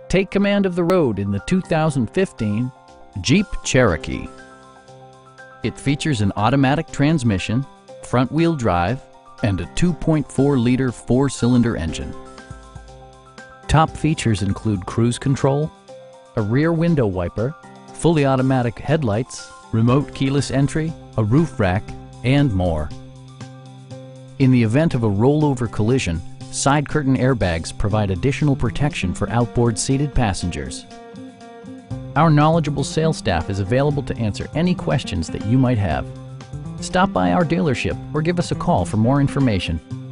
Take command of the road in the 2015 Jeep Cherokee. It features an automatic transmission, front-wheel drive, and a 2.4-liter four-cylinder engine. Top features include cruise control, a rear window wiper, fully automatic headlights, remote keyless entry, a roof rack, and more. In the event of a rollover collision, side curtain airbags provide additional protection for outboard seated passengers. Our knowledgeable sales staff is available to answer any questions that you might have. Stop by our dealership or give us a call for more information.